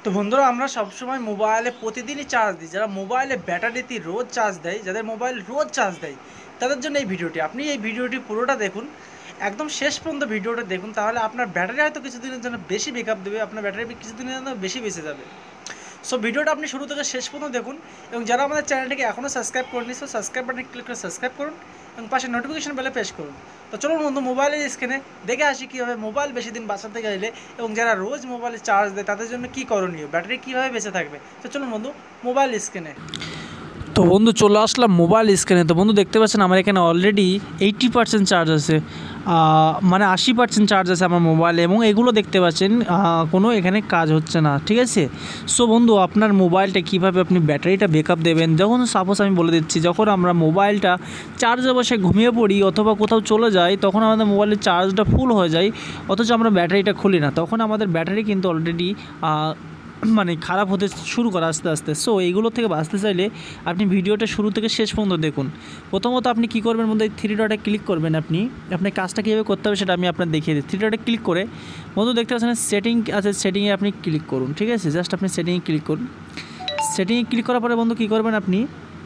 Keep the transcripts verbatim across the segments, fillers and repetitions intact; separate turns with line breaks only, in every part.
তো বন্ধুরা আমরা সবসময় মোবাইলে প্রতিদিনই চার্জ দিই। যারা মোবাইলে ব্যাটারিতে রোজ চার্জ দেয়, যাদের মোবাইল রোজ চার্জ দেয় তাদের জন্য এই ভিডিওটি। আপনি এই ভিডিওটি পুরোটা দেখুন, একদম শেষ পর্যন্ত ভিডিওটা দেখুন, তাহলে আপনার ব্যাটারি হয়তো কিছুদিনের জন্য বেশি ব্যাকআপ দেবে, আপনার ব্যাটারি কিছুদিনের জন্য বেশি বেঁচে যাবে। সো ভিডিওটা আপনি শুরু থেকে শেষ পর্যন্ত দেখুন, এবং যারা আমাদের চ্যানেলটিকে এখনও সাবস্ক্রাইব করেনি সো সাবস্ক্রাইব বাটনে ক্লিক করে সাবস্ক্রাইব করুন এবং পাশে নোটিফিকেশন বেলে প্রেস করুন। তো চলুন বন্ধু মোবাইলের স্ক্রিনে দেখে আসি কীভাবে মোবাইল বেশি দিন বাঁচাতে গেলে এবং যারা রোজ মোবাইলে চার্জ দেয় তাদের জন্য কী করণীয়, ব্যাটারি কীভাবে বেঁচে থাকবে। তো চলুন বন্ধু মোবাইল স্ক্রিনে।
তো বন্ধু চলে আসলাম মোবাইল স্ক্রিনে। তো বন্ধু দেখতে পাচ্ছেন আমার এখানে অলরেডি এইট্টি পার্সেন্ট চার্জ আছে, মানে আশি পার্সেন্ট চার্জ আছে আমার মোবাইলে, এবং এগুলো দেখতে পাচ্ছেন কোনো এখানে কাজ হচ্ছে না, ঠিক আছে। সো বন্ধু আপনার মোবাইলটা কীভাবে আপনি ব্যাটারিটা ব্যাকআপ দেবেন, যখন সাপোজ আমি বলে দিচ্ছি, যখন আমরা মোবাইলটা চার্জে বসে ঘুমিয়ে পড়ি অথবা কোথাও চলে যাই, তখন আমাদের মোবাইলের চার্জটা ফুল হয়ে যায়, অথচ আমরা ব্যাটারিটা খুলি না, তখন আমাদের ব্যাটারি কিন্তু অলরেডি মানে খারাপ হতে শুরু করে আস্তে আস্তে। সো এইগুলো থেকে বাঁচতে চাইলে আপনি ভিডিওটা শুরু থেকে শেষ পর্যন্ত দেখুন। প্রথমত আপনি কী করবেন বন্ধু, এই থ্রি ডটে ক্লিক করবেন। আপনি আপনার কাজটা কীভাবে করতে হবে সেটা আমি আপনার দেখিয়ে দিই। থ্রি ডটে ক্লিক করে বন্ধু দেখতে পাচ্ছেন সেটিং আছে, সেটিংয়ে আপনি ক্লিক করুন, ঠিক আছে। জাস্ট আপনি সেটিংয়ে ক্লিক করুন। সেটিংয়ে ক্লিক করার পরে বন্ধু কী করবেন, আপনি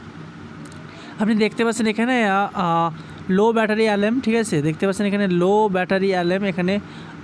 আপনি দেখতে পাচ্ছেন এখানে লো ব্যাটারি অ্যালার্ম, ঠিক আছে। দেখতে পাচ্ছেন এখানে লো ব্যাটারি অ্যালার্ম, এখানে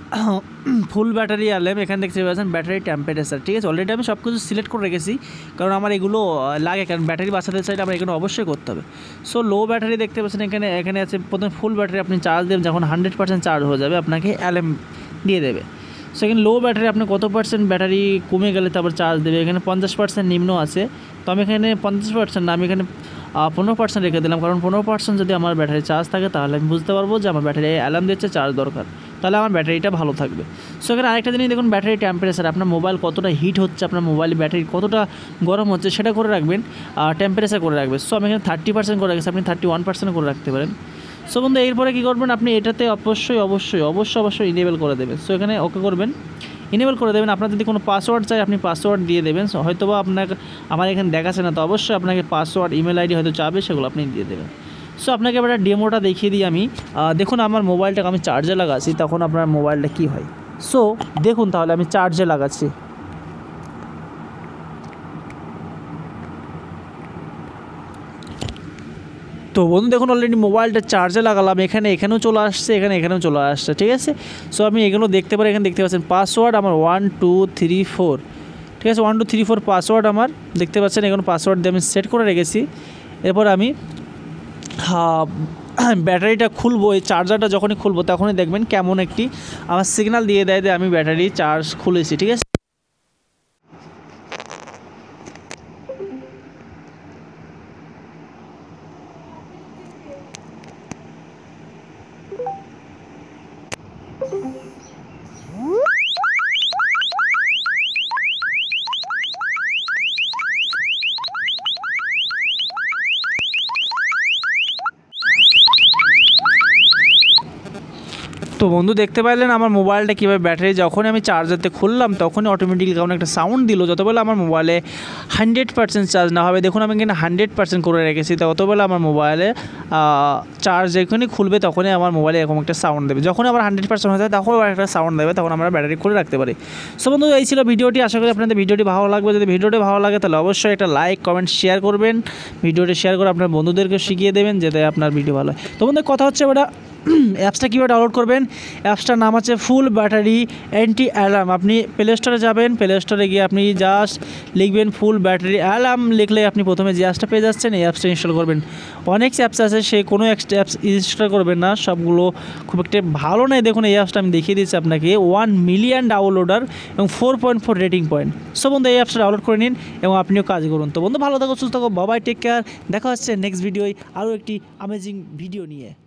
ফুল ব্যাটারি অ্যালার্ম, এখানে দেখতে পাচ্ছেন ব্যাটারি টেম্পারেচার, ঠিক আছে। অলরেডি আমি সব কিছু সিলেক্ট করে রেখেছি, কারণ আমার এগুলো লাগে, কারণ ব্যাটারি বাঁচাতে চাইলে আমার এখানে অবশ্যই করতে হবে। সো লো ব্যাটারি দেখতে পাচ্ছেন এখানে এখানে আছে প্রথমে ফুল ব্যাটারি, আপনি চার্জ দেবেন, যখন হান্ড্রেড পার্সেন্ট চার্জ হয়ে যাবে আপনাকে অ্যালার্ম দিয়ে দেবে। সো এখানে লো ব্যাটারি আপনি কত পার্সেন্ট ব্যাটারি কমে গেলে তারপর চার্জ দেবে, এখানে পঞ্চাশ পার্সেন্ট নিম্ন আছে। তো আমি এখানে পঞ্চাশ পার্সেন্ট না, আমি এখানে পনেরো পার্সেন্ট রেখে দিলাম, কারণ পনেরো পার্সেন্ট যদি আমার ব্যাটারি চার্জ থাকে তাহলে আমি বুঝতে পারবো যে আমার ব্যাটারি অ্যালার্ম দিচ্ছে চার্জ দরকার, তাহলে আমার ব্যাটারিটা ভালো থাকবে। সো এখানে আরেকটা জিনিস দেখুন, ব্যাটারি টেম্পারেচার, আপনার মোবাইল কতটা হিট হচ্ছে, আপনার মোবাইল ব্যাটারি কতটা গরম হচ্ছে সেটা করে রাখবেন, টেম্পারেচার করে রাখবেন। সো আমি এখানে থার্টি পার্সেন্ট করে রাখছি, আপনি থার্টি ওয়ান পার্সেন্ট করে রাখতে পারেন। সো বন্ধু এরপরে কী করবেন, আপনি এটাতে অবশ্যই অবশ্যই অবশ্যই অবশ্যই ইনেবল করে দেবেন। সো এখানে ওকে করবেন, ইনেবল করে দেবেন। আপনার যদি কোনো পাসওয়ার্ড চাই আপনি পাসওয়ার্ড দিয়ে দেবেন, হয়তো বা আপনাকে আমার এখানে দেখাচ্ছে না, তো অবশ্যই আপনাকে পাসওয়ার্ড ইমেল আইডি হয়তো চাবে, সেগুলো আপনি দিয়ে দেবেন। সো আপনাকে এবার ডেমোটা দেখিয়ে দিই আমি। দেখুন আমার মোবাইলটাকে আমি চার্জে লাগাচ্ছি, তখন আপনার মোবাইলটা কী হয়। সো দেখুন তাহলে আমি চার্জে লাগাচ্ছি। তো বন্ধু দেখুন অলরেডি মোবাইলটা চার্জে লাগালাম, এখানে এখানেও চলে আসছে, এখানে এখানেও চলে আসছে, ঠিক আছে। সো আমি এগুলো দেখতে পারি, এখানে দেখতে পাচ্ছেন পাসওয়ার্ড আমার ওয়ান টু থ্রি ফোর, ঠিক আছে। One two three four password আমার দেখতে পাচ্ছেন, এখন পাসওয়ার্ড দিয়ে আমি সেট করে রেখেছি। এরপর আমি হ্যাঁ ব্যাটারিটা খুলবো, এই চার্জারটা যখনই খুলবো তখনই দেখবেন কেমন একটি আমার সিগন্যাল দিয়ে দেয় যে আমি ব্যাটারি চার্জ খুলেছি, ঠিক আছে। তো বন্ধু দেখতে পাইলেন আমার মোবাইলটা কীভাবে ব্যাটারি যখনই আমি চার্জারতে খুললাম তখনই অটোমেটিক্যালি কেমন একটা সাউন্ড দিল, যতবেলা আমার মোবাইলে হান্ড্রেড পার্সেন্ট চার্জ না হবে। দেখুন আমি এখানে হান্ড্রেড পার্সেন্ট করে রেখেছি, ততবেলা আমার মোবাইলে চার্জ যখনই খুলবে তখনই আমার মোবাইলে এরকম একটা সাউন্ড দেবে। যখন আবার হান্ড্রেড পার্সেন্ট হয়ে যায় তখন আবার একটা সাউন্ড দেবে, তখন আমরা ব্যাটারি খুলে রাখতে পারি। সো বন্ধু এই ছিল ভিডিওটি, আশা করি আপনাদের ভিডিওটি ভালো লাগবে। যদি ভিডিওটি ভালো লাগে তাহলে অবশ্যই একটা লাইক কমেন্ট শেয়ার করবেন, ভিডিওটি শেয়ার করে আপনার বন্ধুদেরকে শিখিয়ে দেবেন যাতে আপনার ভিডিও ভালো হয়। তো বন্ধু কথা হচ্ছে ওটা অ্যাপসটা কীভাবে ডাউনলোড করবেন, অ্যাপসটার নাম আছে ফুল ব্যাটারি অ্যান্টি অ্যালার্ম। আপনি প্লে স্টোরে যাবেন, প্লে স্টোরে গিয়ে আপনি জাস্ট লিখবেন ফুল ব্যাটারি অ্যালার্ম, লিখলে আপনি প্রথমে যে অ্যাপসটা পেয়ে যাচ্ছেন এই অ্যাপসটা ইনস্টল করবেন। অনেক অ্যাপস আছে, সে কোনো একটা অ্যাপস ইনস্টল করবেন না, সবগুলো খুব একটা ভালো নয়। দেখুন এই অ্যাপসটা আমি দেখিয়ে দিচ্ছি আপনাকে, ওয়ান মিলিয়ন ডাউনলোডার এবং four point four rating point. So বন্ধু এই অ্যাপসটা ডাউনলোড করে নিন এবং আপনিও কাজ করুন। তো বন্ধু ভালো থাকো, সুস্থ থাকো, বাবাই, টেক কেয়ার। দেখা হচ্ছে নেক্সট ভিডিওয় আরও একটি অ্যামেজিং ভিডিও নিয়ে।